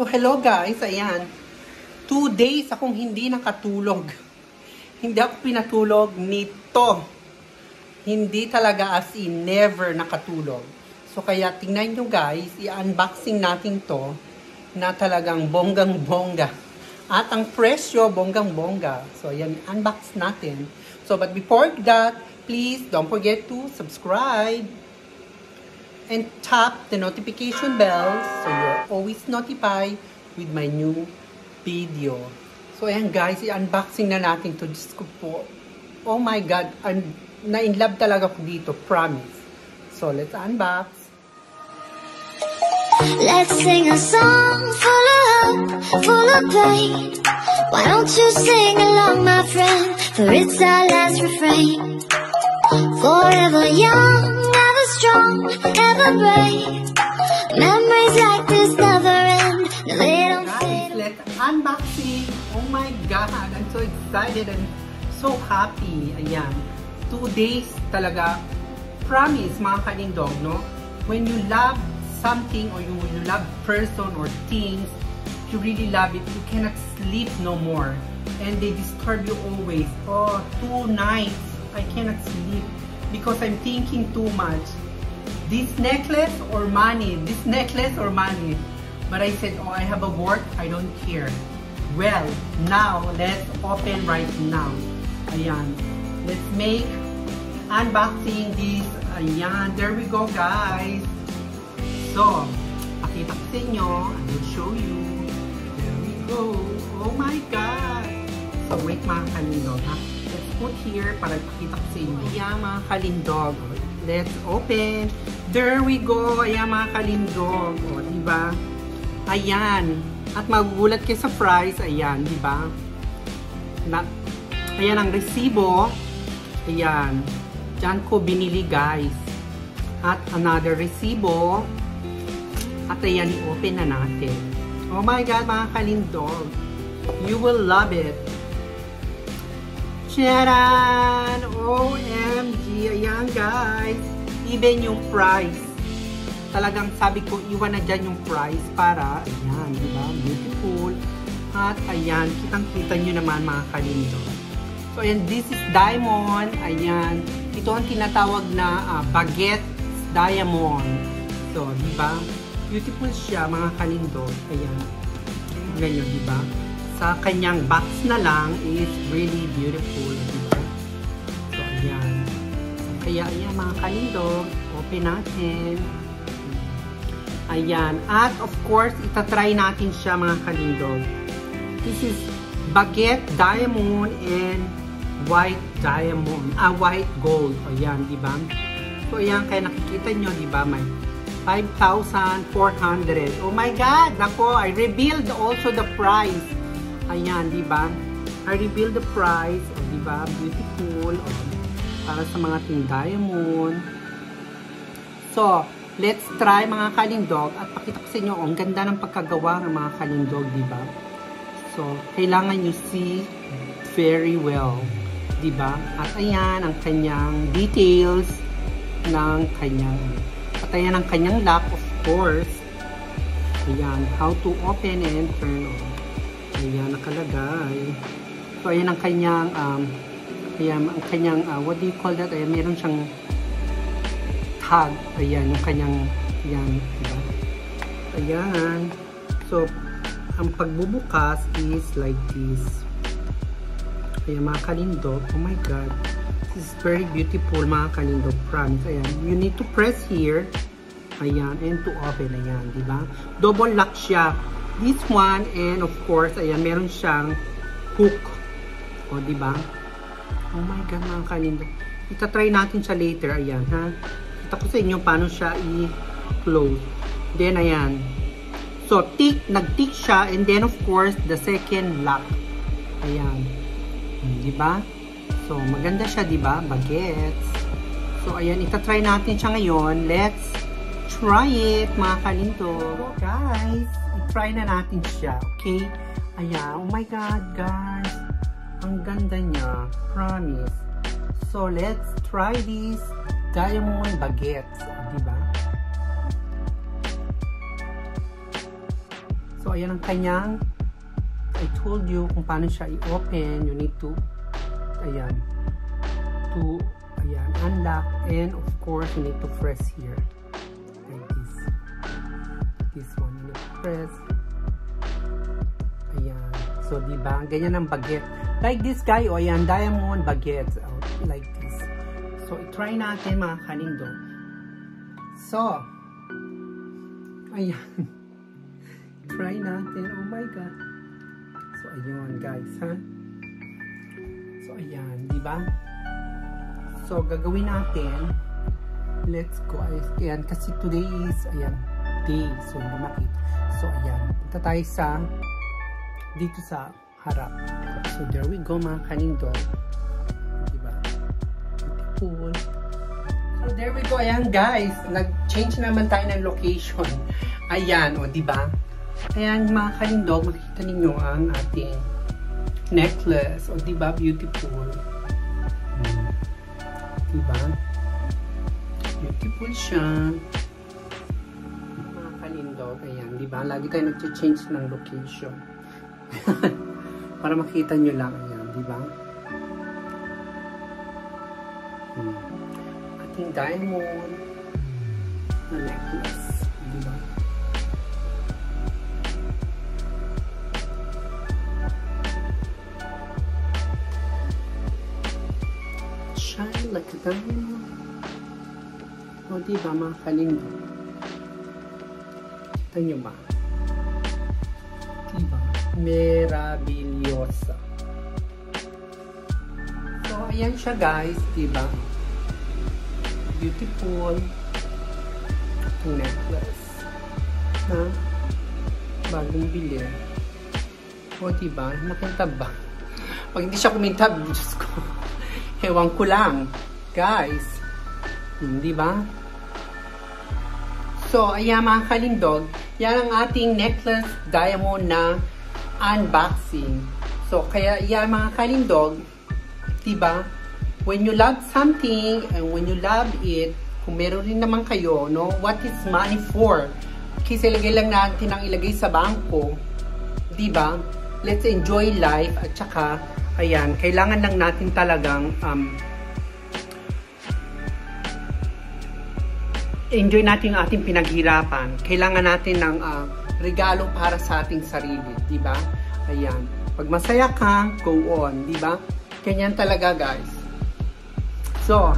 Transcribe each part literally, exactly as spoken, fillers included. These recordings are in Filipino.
So, hello guys, ayan. Two days akong hindi nakatulog. Hindi ako pinatulog nito. Hindi talaga as in, never nakatulog. So, kaya tingnan nyo guys, i-unboxing natin to na talagang bonggang-bongga. At ang presyo, bonggang-bongga. So, ayan, unbox natin. So, but before that, please don't forget to subscribe and tap the notification bell so you're always notified with my new video. So, ayan guys, i-unboxing na natin to. Diyos ko po. Oh my God, I'm na-in-love talaga ko dito, promise. So, let's unbox. Let's sing a song full of hope, full of pain. Why don't you sing along, my friend? For it's our last refrain. Forever young, never strong, ever brave. Memories like this never end. No, they don't fade. Guys, let's unboxing. Oh my God, I'm so excited and so happy. Ayan. Two days talaga. Promise, mga kalindog, no? When you love something or you, you love person or things, you really love it, you cannot sleep no more. And they disturb you always. Oh, two nights, I cannot sleep because I'm thinking too much. This necklace or money? This necklace or money? But I said, oh, I have a work, I don't care. Well, now, let's open right now. Ayan. Let's make unboxing this. Ayan. There we go, guys. So, pakita ko sa inyo. I will show you. There we go. Oh my God. So, wait mga kalindog, ha? Let's put here para pakita ko sa inyo. Ayan mga kalindog. Let's open. There we go. Ayan mga kalindog. O, diba? Ayan. At magugulat kayo sa price. Ayan, diba? Na, ayan ang resibo. Ayan. Diyan ko binili, guys. At another resibo. At ayan, i-open na natin. Oh my God, mga kalindog. You will love it. Charan! O M G! Ayan, guys. Even yung price. Talagang sabi ko, iwan na dyan yung price para, ayan, diba? Beautiful. At ayan, kitang-kita nyo naman, mga kalindog. So, ayan, this is diamond. Ayan. Ito ang tinatawag na uh, baguette diamond. So, diba? Beautiful siya, mga kalindog. Ayan. Ganyan, diba? Sa kanyang box na lang is really beautiful. Diba? So, ayan. Kaya, ayan, mga kalindog. Open natin. Ayan. At, of course, itatry natin siya, mga kalindog. This is baguette diamond and white diamond. Ah, white gold. Ayan, diba? So, ayan. Kaya nakikita nyo, diba? May five thousand four hundred. Oh my God! Nako, I revealed also the price. Ayan, diba? I revealed the price. O, oh, diba? Beautiful. O, oh, para sa mga team diamond. So, let's try mga kalindog. At pakita ko sa inyo, oh, ang ganda ng pagkagawa ng mga kalindog, diba? So, kailangan nyo see very well. Diba? At ayan, ang kanyang details ng kanyang At ayan ang kanyang lock, of course. Ayan, how to open and turn on. Ayan, nakalagay. So, ayan ang kanyang, um, ayan, ang kanyang, uh, what do you call that? Ayan, meron siyang tag. Ayan, yung kanyang, ayan, diba? Ayan. So, ang pagbubukas is like this. Ayan, mga kalindog. Oh my God. This is very beautiful, mga kalindog, promise. Ayan, you need to press here. Ayan, and to open. Ayan, diba? Double lock siya. This one, and of course, ayan, meron siyang hook. O, diba? Oh my God, mga kalindog. Itatry natin siya later. Ayan, ha? Kita ko sa inyo paano siya i-close. Then, ayan. So, tick, nag-tick siya, and then, of course, the second lock. Ayan. Diba? So, maganda siya, diba? Baguettes. So, ayan, itatry natin siya ngayon. Let's try it, mga kalindog. So, guys, i-try na natin siya, okay? Ayan, oh my God, guys. Ang ganda niya. Promise. So, let's try this diamond baguettes. Diba? So, So, ayan ang kanyang, I told you kung paano siya i-open. You need to, ayan, to, ayan, unlock. And, of course, you need to press here. Like this. This one, you need to press. Ayan. So, diba? Ganyan ang baguette. Like this guy, o ayan, diamond baguette. Oh, like this. So, i-try natin mga kanindo. So, ayan. Try natin. Oh my God. So, ayun guys, ha? So, ayan. Diba? So, gagawin natin. Let's go. Ayan, kasi today is, ayan, day. So, hindi makita. So, ayan. Punta tayo sa, dito sa harap. So, there we go mga kanindo. Diba? Beautiful. So, there we go. Ayan guys. Nag-change naman tayo ng location. Ayan, o, diba? Ayan mga kalindog, makikita ninyo ang ating necklace. O, diba? Beautiful. Hmm. Diba? Beautiful siya. Mga kalindog, ayan, diba? Lagi tayo nag-change ng location. Para makita nyo lang, ayan, diba? Hmm. Ating diamond na necklace, diba? Shine like a diamond. O, diba mga kalinggo? Kita nyo ba? Diba? Meravigliosa. So, ayan siya guys, diba? Beautiful necklace na bagong bili. O, diba? Nakintab ba? Pag hindi siya kumintab, Diyos ko. Ewan ko lang. Guys. Hindi ba? So, ayan mga kalindog. Yan ang ating necklace diamond na unboxing. So, kaya yan mga kalindog. Diba? When you love something and when you love it, kung meron rin naman kayo, no? What is money for? Kasi ilagay lang natin ang ilagay sa bangko. Diba? Let's enjoy life. At saka, ayan, kailangan lang natin talagang um, enjoy natin yung ating pinaghirapan. Kailangan natin ng uh, regalo para sa ating sarili, di ba? Ayan. Pag masaya ka, go on, di ba? Ganyan talaga, guys. So,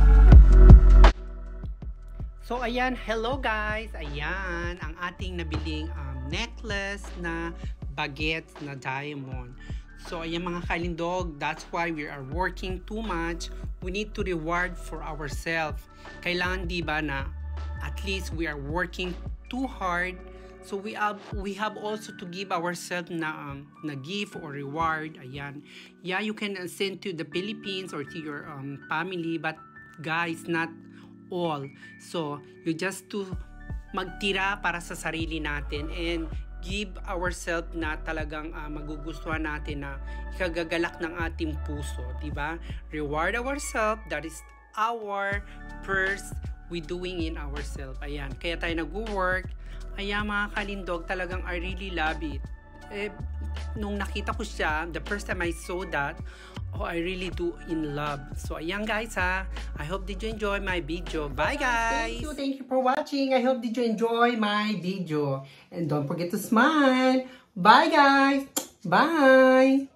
so ayan, hello guys. Ayan, ang ating nabiling um, necklace na baguette na diamond. So, ayan mga kalindog, that's why we are working too much. We need to reward for ourselves. Kailangan, di ba, na at least we are working too hard, so we have we have also to give ourselves na um, na gift or reward. Ayan, yeah, you can send to the Philippines or to your um, family, but guys, not all. So you just to magtira para sa sarili natin and give ourselves na talagang uh, magugustuhan natin, na ikagagalak ng ating puso, diba? Reward ourselves. That is our first we doing in ourselves. Ayan, kaya tayo nag-work. Ayan mga kalindog, talagang I really love it. Eh, nung nakita ko siya, the first time I saw that, oh, I really do in love. So ayan guys ha, I hope did you enjoy my video. Bye guys! Thank you, thank you for watching. I hope did you enjoy my video. And don't forget to smile. Bye guys! Bye!